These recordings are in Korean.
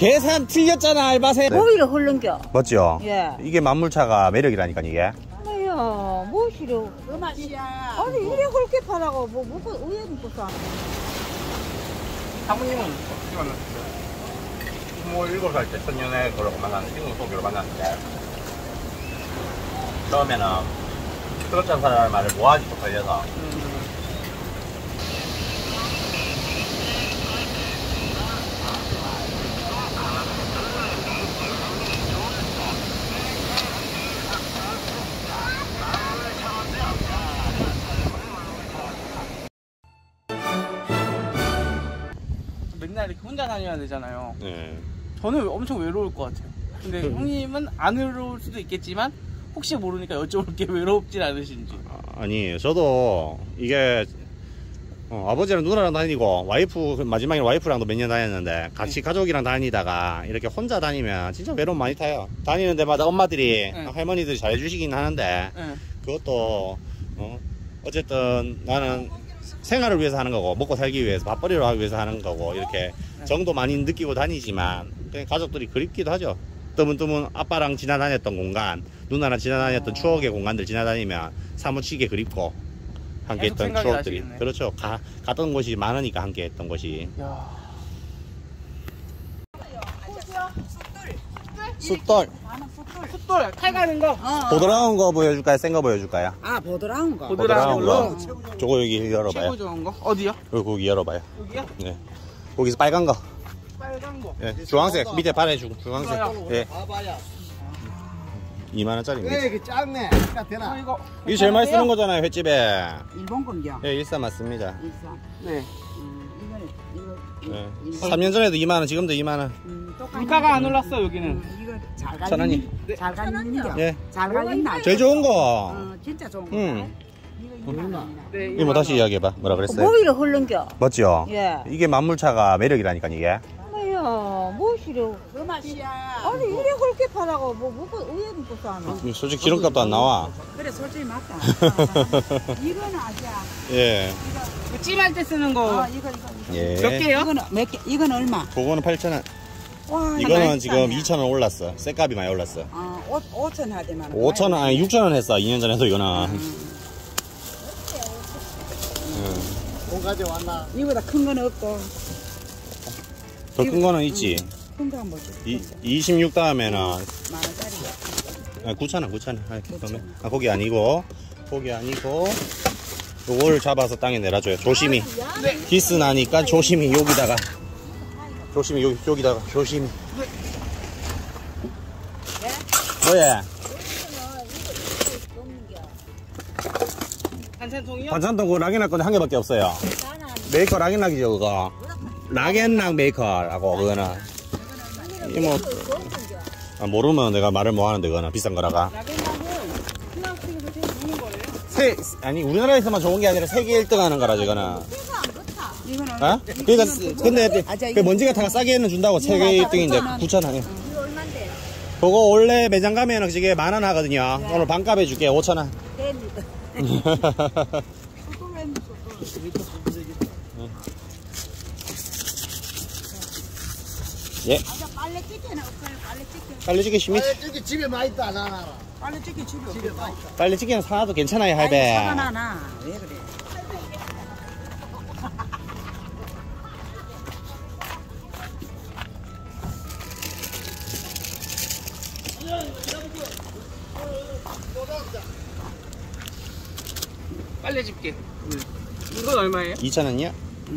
계산 틀렸잖아, 알바생. 오히려 흘른겨. 맞죠? 예. 이게 만물차가 매력이라니까, 이게. 아야, 뭐 싫어. 그 맛이야. 아니, 이래 헐게 파라고, 뭐, 먹고, 의외 먹고 싸. 사모님은 어떻게 만났어요? 27살 때 천년에 그러고 만났는데, 친구 소개로 만났는데, 처음에는 그렇지 않은 사람의 말을 뭐하지 또 걸려서. 맨날 이렇게 혼자 다녀야 되잖아요. 네. 저는 엄청 외로울 것 같아요. 근데 형님은 안 외로울 수도 있겠지만 혹시 모르니까 여쭤볼게 외롭진 않으신지. 아니, 저도 이게 아버지랑 누나랑 다니고 와이프 마지막에 와이프랑도 몇 년 다녔는데 같이 가족이랑 다니다가 이렇게 혼자 다니면 진짜 외로움 많이 타요. 다니는 데마다 엄마들이 할머니들이 잘해주시긴 하는데 그것도 어쨌든 나는 생활을 위해서 하는 거고 먹고 살기 위해서 밥벌이를 하기 위해서 하는 거고 이렇게 정도 많이 느끼고 다니지만 그냥 가족들이 그립기도 하죠. 뜨문뜨문 아빠랑 지나다녔던 공간, 누나랑 지나다녔던 추억의 공간들 지나다니면 사무치게 그립고 함께 했던 추억들이 나시겠네. 그렇죠. 갔던 곳이 많으니까 함께 했던 곳이. 숫돌 칼 가는 거. 보드라운 거 보여줄까요? 센 거 보여줄까요? 아, 보드라운 거. 보드라운 거. 저거 여기 열어봐요. 최고 좋은 거. 어디요? 거기 열어봐요. 여기요? 네. 거기서 빨간 거. 빨간 거. 네. 주황색 밑에 발에 주황색. 네. 2만원짜리입니다. 왜 이렇게 작네? 되나? 이거 제일 많이 쓰는 거잖아요, 횟집에. 일본 건겨. 네, 일사 맞습니다. 일사. 네. 네. 3년 전에도 2만원, 지금도 2만원. 물가가 안 올랐어 여기는. 이거 잘 천 원이. 갈린. 잘 갈린겨. 네. 잘 갈린다. 제일 좋은 거. 진짜 좋은 거. 네. 이모 다시 이야기해봐. 뭐라 그랬어요? 오히려 흘른겨. 맞죠? 예. 이게 만물차가 매력이라니까, 이게. 아야, 뭐 싫어. 그 맛이야. 아니, 이래 헐게 파라고, 뭐, 먹고, 의외 먹고 싸. 솔직히 기름값도 안 나와. 그래, 솔직히 맞다. 이거는 아시야. 예. 이거 찜할 때 쓰는 거. 이거. 예. 몇 개요? 이거는 몇 개? 이건 얼마? 그거는 8,000원. 와, 이거는 지금 2,000원 올랐어. 쇠값이 많이 올랐어. 5,000 하대만. 5,000원, 아니 6,000원 했어. 2년 전에도 이거는. 돈 가져왔나? 이거보다 큰 건 없고. 더 큰 거는 있지. 큰 거 한번 줘. 26 다음에는 만원짜리야. 9,000원. 거기 아니고 요걸 잡아서 땅에 내려줘요. 조심히. 기스 나니까 조심히 여기다가. 여기다가 조심히. 뭐야? 반찬통이요? 반찬통 그거 락앤락 건데 한 개밖에 없어요. 메이커 락앤락이죠 그거. 락앤락 메이커라고 그거는. 이모 모르면 내가 말을 뭐 하는데 그거는 비싼 거라가. 아니 우리나라에서만 좋은 게 아니라 세계 1등 하는 거라 이거는. 어? 그러니까 근데 그 먼지가 다 싸게는 준다고 세계 1등인데 9,000원. 그거 원래 매장 가면은 저게 10,000원 하거든요. 오늘 반값 해줄게 5,000원. 예. 빨래찌개 심이. 빨래찌개 집에 많이 있다 안 하나. 빨래찌개 집에 많이 있다. 빨래찌개는 사놔도 괜찮아요 할배. 사가나나 왜 그래? 빨래 집게. 이건 얼마예요? 2,000원이야?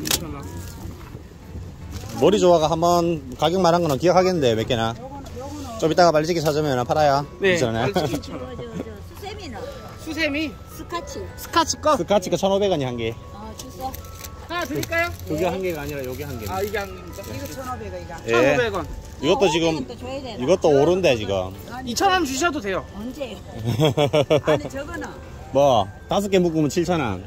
머리 조화가 한번 가격 말한 거는 기억하겠는데 몇 개나? 좀 이따가 빨래찌개 찾으면 팔아요. 네. 2,000원에. 수세미는? 수세미. 스카치 거. 스카치 거 1,500원이 한 개. 주소. 하나 드릴까요? 그게 한 개가 아니라 요게 한 개. 아 이게 한 개입니까? 이거 1,500원 이거. 예. 1,500원. 이것도 지금 이것도 오른데 지금. 2,000원 주셔도 돼요. 언제요? 아니 저거는 뭐 5개 묶으면 7,000원.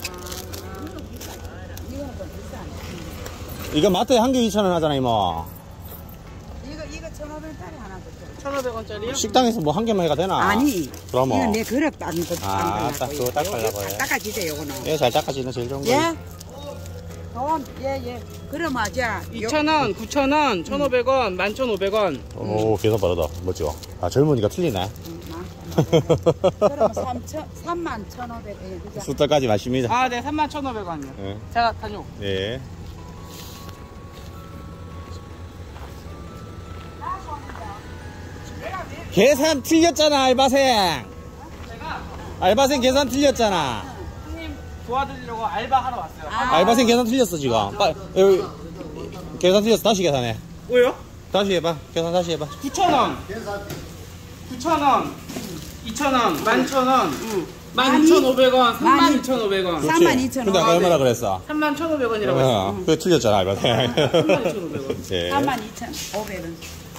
이거는 좀 비싸네. 이거 마트에 한 개 2,000원 하잖아 이모. 이거 1,500원짜리 하나 더. 1,500원짜리요? 식당에서 뭐 한 개만 해가 되나? 아니. 그럼 뭐. 이건 내 그릇 닦는 거. 딱 그거 닦으려고 해. 닦아주세요 요거는. 예, 잘 닦아지는 제일 좋은 거. 예? 돈, 예. 그럼 하자. 2,000원, 9,000원, 1,500원, 11,500원. 오, 계산 빠르다. 멋지고. 아, 젊으니까 틀리네. 그럼 31,500원. 그죠? 숫자까지 맞습니다. 아, 네, 31,500원이요. 네. 제가 다녀올게요. 네. 계산 틀렸잖아, 알바생. 알바생 계산 틀렸잖아. 형님 도와드리려고 알바하러 왔어요. 알바생 계산 틀렸어, 지금. 여기, 계산 틀렸어. 다시 계산해. 왜요? 다시 해봐. 계산 다시 해봐. 9,000원, 9,000원, 2,000원, 11,000원, 12,500원, 32,500원. 32,500원. 근데 아까 얼마나 그랬어? 31,500원이라고 했어. 그게 틀렸잖아, 알바생. 32,500원. 네. 32,500원.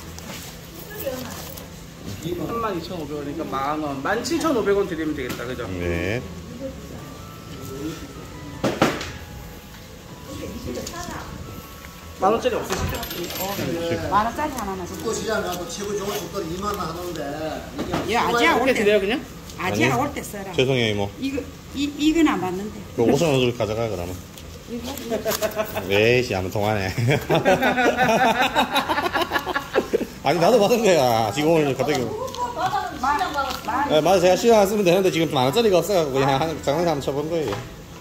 32,500원이니까 만원. 17,500원 드리면 되겠다, 그죠? 네. 만원짜리 없으시죠? 만원짜리 하나만 줘. 축구시장 가도 최고 좋은 축구를 2만 원 하는데 이게 야, 아지야 올 이렇게 때. 드려요, 그냥? 아지야 올 때 써라. 죄송해요, 이모. 이건 안 받는데. 그 5,000원 가져가, 그러면. 네시, 한번 통하네. 아니, 나도 받은 거야. 지금 오늘 갑자기. 네, 맞아, 제가 시간 쓰면 되는데 지금 만원짜리가 없어가지고 그냥 장난감 한번 쳐본 거예요.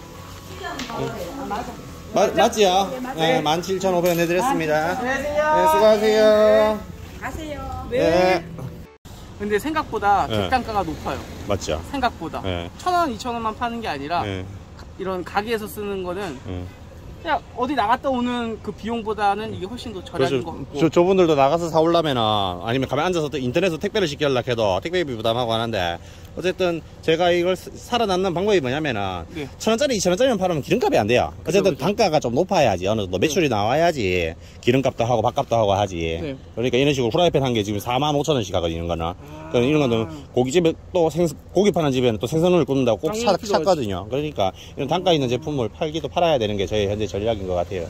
맞지요? 네, 17,500원 해드렸습니다. 네, 수고하세요. 가세요. 네. 근데 생각보다 네. 객단가가 높아요. 맞죠? 생각보다. 네. 1,000원, 2,000원만 파는 게 아니라 네. 이런 가게에서 쓰는 거는 네. 그냥 어디 나갔다 오는 그 비용보다는 이게 훨씬 더 저렴한 것 같고. 저분들도 나가서 사오려면은 아니면 가만 앉아서 또 인터넷으로 택배를 시키려고 해도 택배비 부담하고 하는데 어쨌든 제가 이걸 살아남는 방법이 뭐냐면은 네. 1,000원짜리 2,000원짜리만 팔으면 기름값이 안 돼요. 어쨌든 그쵸. 단가가 좀 높아야지 어느 정도 매출이 나와야지 기름값도 하고 밥값도 하고 하지. 네. 그러니까 이런 식으로 후라이팬 한 개 지금 45,000원씩 하거든요. 이런 거는. 그러니까 이런 거는 고깃집에 또 고기 파는 집에는 또 생선을 굽는다고 꼭 당연히 필요하지. 찾거든요. 그러니까 이런 단가 있는 제품을 팔아야 되는 게 저희 현재 전략인 것 같아요.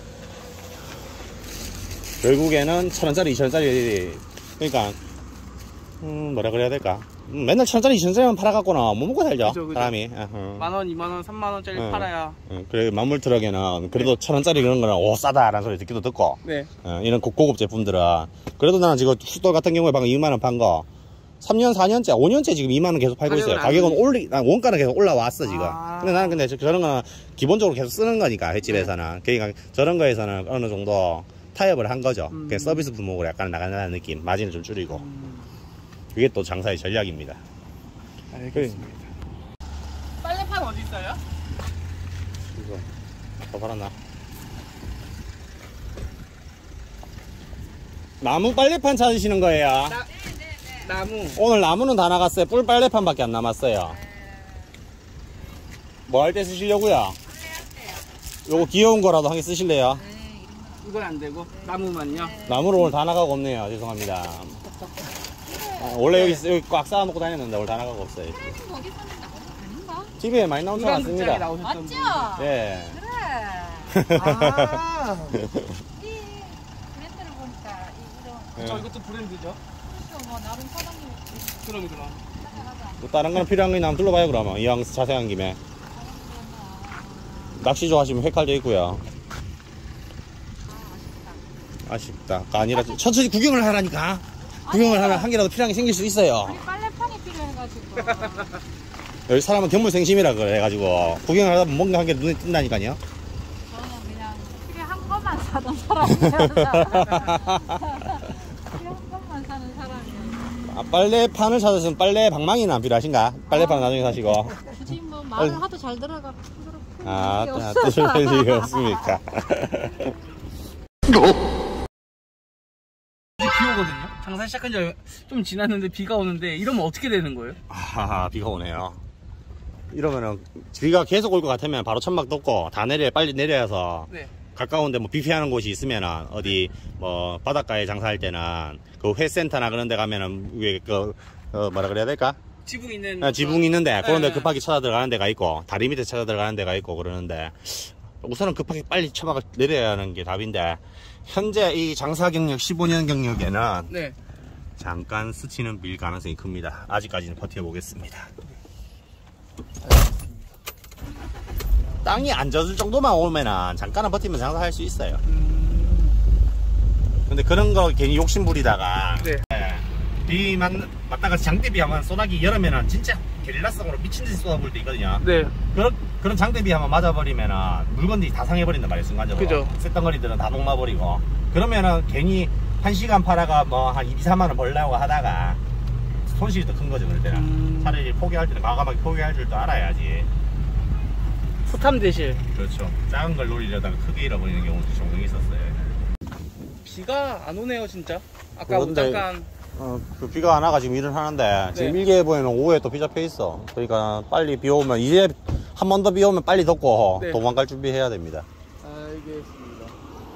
결국에는 1,000원짜리 2,000원짜리 그러니까 뭐라 그래야 될까 맨날 1,000원짜리 2,000원짜리만 팔아갖고는 못 먹고 살죠. 그죠. 사람이. 만원, 2만원, 3만원짜리 팔아야. 그래 만물 트럭에는 그래도 1,000원짜리 그런 거는 오 싸다라는 소리 듣기도 듣고 네. 이런 고급 제품들은 그래도 나는 지금 숫돌 같은 경우에 방금 2만원 판 거 3년 4년째 5년째 지금 2만원 계속 팔고 있어요. 가격은 원가는 계속 올라왔어 지금. 근데 나는 근데 저런 거는 기본적으로 계속 쓰는 거니까 횟집에서는. 그러니까 저런 거에서는 어느 정도 타협을 한 거죠. 그냥 서비스 품목으로 약간 나간다는 느낌. 마진을 좀 줄이고. 그게 또 장사의 전략입니다. 알겠습니다. 빨래판 어디 있어요? 이거 더 팔았나? 나무 빨래판 찾으시는 거예요? 나무. 오늘 나무는 다 나갔어요. 뿔 빨래판밖에 안 남았어요. 뭐 할 때 쓰시려고요? 요거 귀여운 거라도 한 개 쓰실래요? 이건 안 되고 나무만요. 나무를 오늘 다 나가고 없네요. 죄송합니다. 원래 여기 꽉 쌓아놓고 다녔는데 오늘 다 나가고 없어요. 거기 사는 나무 아닌가? 집에 많이 나온 차 이런 극장에 같습니다. 나오셨던 맞죠? 분. 예. 그래. 아. 이 브랜드를 보니까 이런 그쵸, 이것도 브랜드죠. 그렇죠. 뭐 나름 사장님 그럼. 또 다른 거는 필요한 거 있나 한번 둘러봐요 그러면. 이왕 자세한 김에. 낚시 좋아하시면 회칼도 있고요. 아쉽다. 아니라 천천히 구경을 하라니까. 구경을 하면 한 개라도 필요한 게 생길 수 있어요. 우리 빨래판이 필요해가지고 여기 사람은 견물생심이라 그래가지고 구경을 하다 보면 뭔가 한 개 눈에 띈다니까요. 저는 그냥 필요한 것만 사던 사람이어서 필요한 것만 사는 사람이에요. 빨래판을 찾았으면 빨래 방망이는 안 필요하신가? 빨래판은 나중에 사시고. 굳이 뭐 말을 하도 잘 들어가 뜻을 뺄 리가 없습니까? 이제 비 오거든요. 장사 시작한 지 좀 지났는데 비가 오는데 이러면 어떻게 되는 거예요? 아, 비가 오네요. 이러면은 비가 계속 올 것 같으면 바로 천막 덮고 다 빨리 내려서 네. 가까운데 뭐 뷔페하는 곳이 있으면은 어디 뭐 바닷가에 장사할 때는 그 회센터나 그런 데 가면은 위에 뭐라 그래야 될까? 지붕 있는 지붕 있는데 그런 데 네. 급하게 찾아 들어가는 데가 있고 다리 밑에 찾아 들어가는 데가 있고 그러는데 우선은 급하게 빨리 천막을 내려야 하는 게 답인데 현재 이 장사 경력 15년 경력에는 네. 잠깐 스치는 빌 가능성이 큽니다. 아직까지는 버텨보겠습니다. 땅이 안 젖을 정도만 오면은 잠깐은 버티면 장사할 수 있어요. 근데 그런 거 괜히 욕심 부리다가 네. 비만 맞다가 장대비 한번 쏟아기 여름에는 진짜 게릴라성으로 미친듯이 쏟아볼 때 있거든요. 네. 그런 장대비 한번 맞아버리면은 물건들이 다 상해버린단 말이에요, 순간적으로. 그죠. 쇳덩어리들은 다 녹나버리고. 그러면은 괜히 1시간 팔아가 뭐 한 2, 3만원 벌려고 하다가 손실이 더 큰 거죠, 그럴 때는. 차라리 포기할 때는 과감하게 포기할 줄도 알아야지. 포탐 대실. 그렇죠. 작은 걸 노리려다가 크게 잃어버리는 경우도 종종 있었어요. 비가 안 오네요, 진짜. 아까 그런데- 잠깐. 그 비가 안 와가 지금 일을 하는데 지금 네. 일기예보에는 오후에 또 비 잡혀 있어. 그러니까 빨리 비 오면 이제 한 번 더 비 오면 빨리 덮고 네. 도망갈 준비해야 됩니다. 알겠습니다.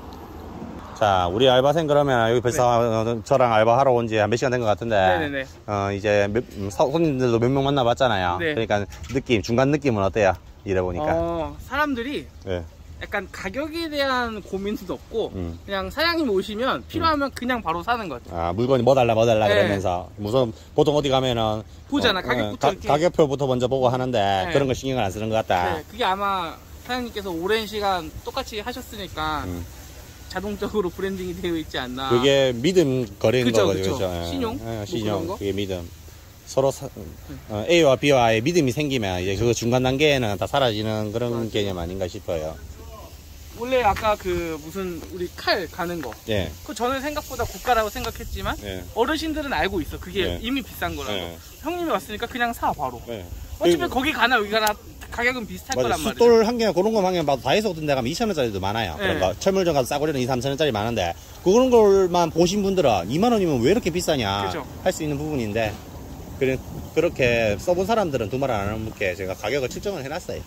자, 우리 알바생 그러면 여기 벌써 저랑 알바하러 온 지 한 몇 시간 된 것 같은데 네네네. 이제 손님들도 몇 명 만나봤잖아요. 네. 그러니까 중간 느낌은 어때요? 일해보니까. 사람들이 네. 약간 가격에 대한 고민도 없고 음. 그냥 사장님 오시면 필요하면 그냥 바로 사는 것 같아요. 물건이 뭐 달라 네. 그러면서 무슨 보통 어디 가면은 보잖아, 가격부터 이렇게. 가격표부터 먼저 보고 하는데 네. 그런 거 신경을 안 쓰는 것 같다. 네, 그게 아마 사장님께서 오랜 시간 똑같이 하셨으니까 음. 자동적으로 브랜딩이 되어 있지 않나. 그게 믿음 거리는 그쵸, 거거든요. 그쵸. 그죠? 예. 신용? 예, 뭐 신용. 그런 거? 그게 믿음. 서로 A와 B와의 믿음이 생기면 이제 그 중간 단계에는 다 사라지는 그런 맞아요. 개념 아닌가 싶어요. 원래 아까 그 무슨 우리 칼 가는 거. 예. 그 저는 생각보다 고가라고 생각했지만 예. 어르신들은 알고 있어. 그게 네. 이미 비싼 거라고. 예. 형님이 왔으니까 그냥 사 바로. 예. 어차피 그리고- 거기 가나 여기 가나 가격은 비슷할 맞아. 거란 말이죠. 숫돌 한 개나 그런 거만 봐도 다이소 같은 데 가면 2,000원짜리도 많아요. 네. 그런 거. 철물점 가서 싸구려는 2, 3,000원짜리 많은데 그런 걸만 보신 분들은 2만원이면 왜 이렇게 비싸냐 그죠. 할 수 있는 부분인데 그렇게 써본 사람들은 두말 안 하는 분께 제가 가격을 측정을 해놨어요.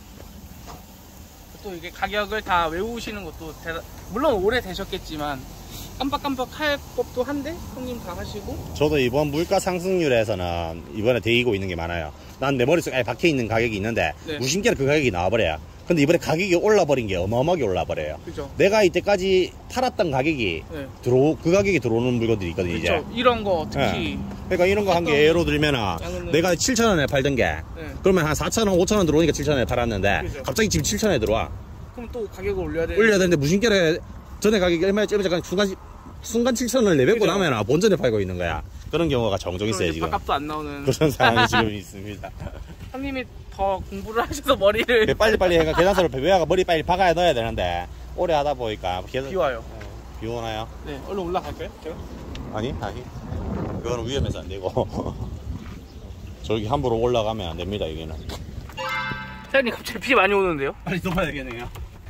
또 이게 가격을 다 외우시는 것도 물론 오래 되셨겠지만 깜빡깜빡 할 법도 한데 형님 다 하시고. 저도 이번 물가 상승률에서는 이번에 데이고 있는 게 많아요. 난 내 머릿속에 아예 박혀있는 가격이 있는데 네. 무심결에 그 가격이 나와버려요. 근데 이번에 가격이 올라버린 게 어마어마하게 올라버려요. 그죠. 내가 이때까지 팔았던 가격이 네. 그 가격이 들어오는 물건들이 있거든요. 이제. 그쵸. 이런 거 특히. 그러니까 이런 거 한 개 예로 들면은 양은 내가 7,000원에 팔던 게 네. 그러면 한 4,000원, 5,000원 들어오니까 7,000원에 팔았는데 그죠. 갑자기 지금 7,000원에 들어와. 그럼 또 가격을 올려야 돼. 올려야 되는데 무심결에 전에 가격이 얼마에 잠깐 순간 7,000원을 내뱉고 그죠. 나면 본전에 팔고 있는 거야. 그런 경우가 종종 있어요 지금. 밥값도 안 나오는. 그런 상황이 지금 있습니다. 형님이 더 공부를 하셔서 머리를. 빨리빨리 해가 계산서를 배워가 머리 빨리 박아야 넣어야 되는데 오래 하다 보니까 비 와요. 비 오나요? 네, 얼른 올라갈까요? 제가? 아니 그거는 위험해서 안 되고 저기 함부로 올라가면 안 됩니다 여기는. 사장님 갑자기 비 많이 오는데요? 빨리 덮어야 되겠네요.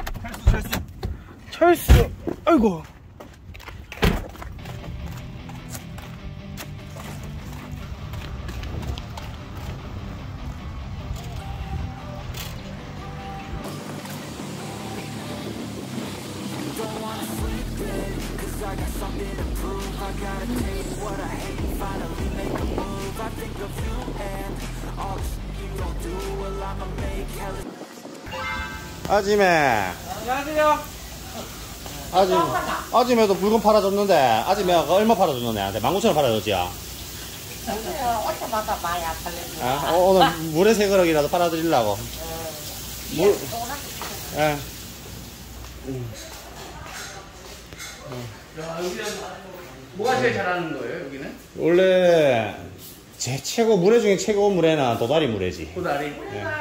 철수. 아이고. 아지매 안녕하세요. 아지매도 물건 팔아줬는데 아지매가 얼마 팔아줬노 내한테 19,000원 팔아줬지야. 옷마다 많이 팔리지. 오늘 물에 세 그릇이라도 팔아드리려고. 물. 예. 야, 여기는 뭐가 제일 잘하는 거예요, 여기는? 원래 제 물회 중에 최고 물회는 도다리 물회지. 고다리.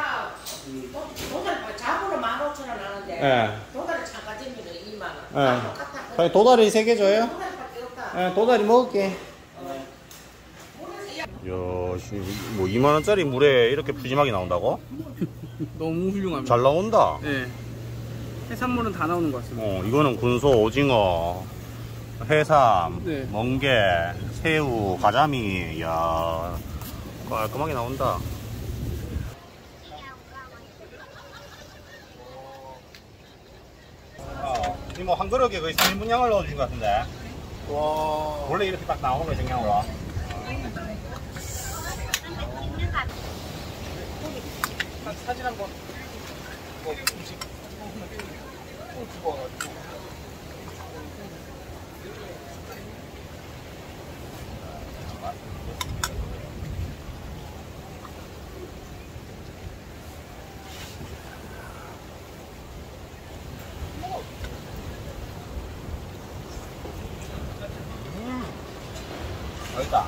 도다리 잡으로 15,000원 하는데 예. 도다리 참가점이는 2만원. 예. 사장님, 도다리 3개 줘요? 도다리밖에 없다. 예, 도다리 먹을게. 이야, 뭐 2만원짜리 물에 이렇게 푸짐하게 나온다고? 너무 훌륭합니다. 잘 나온다. 네. 해산물은 다 나오는 것 같습니다. 이거는 군소, 오징어, 해삼, 네. 멍게, 새우, 가자미. 이야, 깔끔하게 나온다. 뭐 한 그릇에 거의 3인분 양을 넣어주신 것 같은데. 와. 원래 이렇게 딱 나오는 거예요, 정량으로. 사진 한번. 뭐 음식. 집어가지고. 맛있다.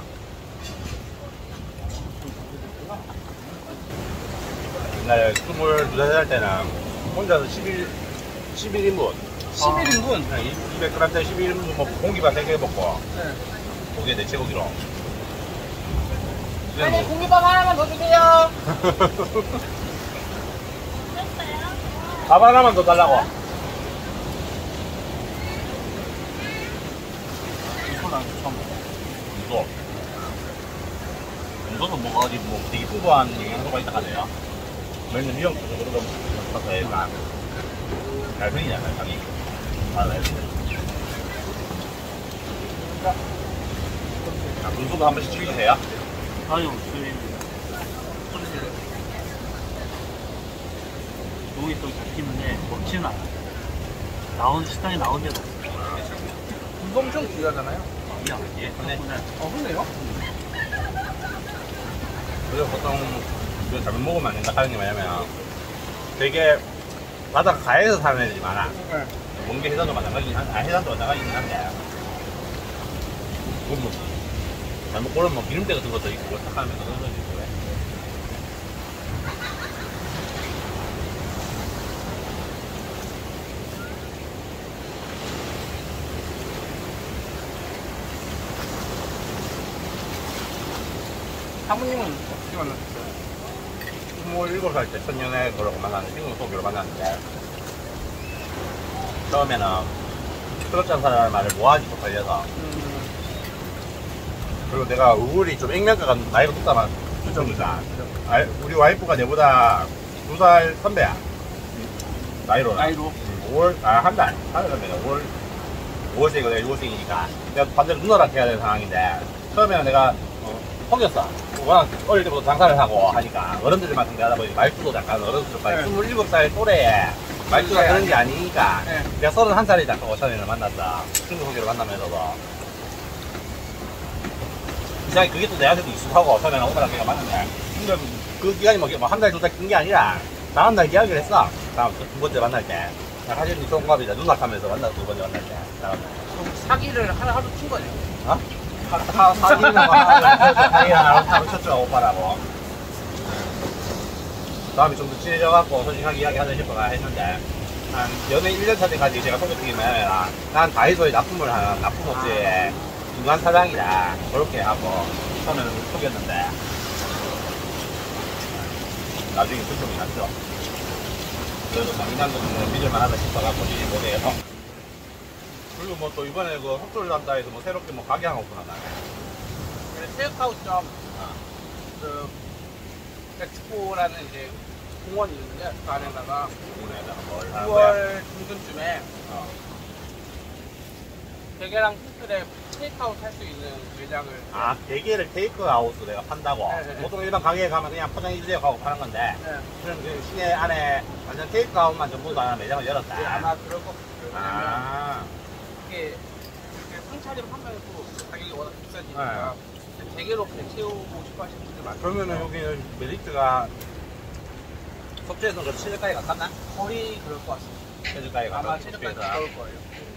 옛날에 22살 때는 혼자서 11인분. 11인분. 200g짜리 11인분 먹고 공기밥 3개 먹고. 네. 고기에 내체고기로. 아니, 공기밥 하나만 더 주세요. 밥 하나만 더 달라고. 이거는 처음 먹어. 이거는 뭐가 어디 뭐 되게 풍부한 영양소가 있다 하네요. 맨날 미역 그러다 보면 약간 잘 보이잖아요, 자기. 알아요. 자, 분소도 한 번씩 즐기세요. 아유, 저희 여기 또 잡히는데 먹지는 않아. 나온 식당에 나온 데도 없어. 이거 엄청 귀하잖아요. 야, 예, 네. 그렇구나. 그러네요. 그래서 보통 이거 잘못 먹으면 안 된다 하는 게 뭐냐면 되게 바닷가 가에서 사는 애들이 많아. 네. 먼게 해산도 마찬가지긴 한데, 해산도 마찬가지긴 한데 그건 뭐 잘못 고르면 뭐 기름때 같은 것도 있고 딱 하면서 그런 것도 있고 그래. 사모님은 어떻게 만났어요? 27살 때 천년에 그러고 만났는데 친구 소개로 만났는데 처음에는 트럭 장사라는 말을 뭐하지 못하려서 그리고 내가 우울이 좀 액면가가 나이가 높다만 추천주자 우리 와이프가 내보다 2살 선배야 나이로 나이로. 5월 한 달 선배가 5월생이거든 6월생이니까 내가 반대로 누나랑 해야 되는 상황인데 처음에는 내가 속였어. 워낙 어릴 때부터 장사를 하고 하니까 어른들만 상대하다 보니 말투도 약간 어른스럽다. 네. 27살 또래에 말투가 네. 그런 게 아니니까 네. 내가 31살이 잠깐 오천년을 만났다. 친구 소개로 만나면서도 이상하게 그게 또 내한테도 익숙하고 처음에는 오빠랑 걔가 만났네. 근데 그 기간이 뭐 한 달, 두 달 긴 게 아니라 다음날 이야기를 했어. 다음 두 번째 만날 때. 사실 이 동갑이다. 누나 하면서 만나서 두 번째 만날 때. 그럼 사기를 하루 친 거네요. 어? 사귀는 거 하루 쳤죠, 오빠라고. 다음에 좀 더 친해져갖고 솔직하게 이야기하자 싶어가 했는데, 한 연애 1년차 때까지 제가 소개팅이 뭐냐면, 난 다이소에 납품을 하는 납품업체의 중간 사장이다. 그렇게 하고, 처음에는 속였는데, 나중에 불평이 났죠. 그래도 장난도 믿을만하다 싶어갖고, 이 모델에서. 그리고 뭐 또 이번에 그 속돌난다에서 뭐 새롭게 뭐 가게 하나 오픈한다. 테이크아웃점 그 엑스포라는 이제 공원이 있는데 그 안에다가 오늘에다가 뭘 하는 거야? 9월 중순쯤에 어. 대게랑 피클에 테이크아웃 할 수 있는 매장을 아, 대게를 테이크아웃으로 내가 판다고? 네, 네, 네. 보통 일반 가게에 가면 그냥 포장해주세요 하고 파는 건데, 네. 그럼 그 시내 안에 완전 테이크아웃만 전부 다 매장을 열었다. 네, 아마 그럴 것 같아요. 왜냐면 아, 이게 상차림 하면서 가격이 워낙 비싸지니까 대게로 그냥 채우고 싶어 하시는 분들 많아요. 그러면은 여기는 메리트가 속초에서 그 체질가게 같았나? 거의 그럴 것 같습니다. 체질가게 아마 가면 체력까지 속초에서. 그럴 거예요.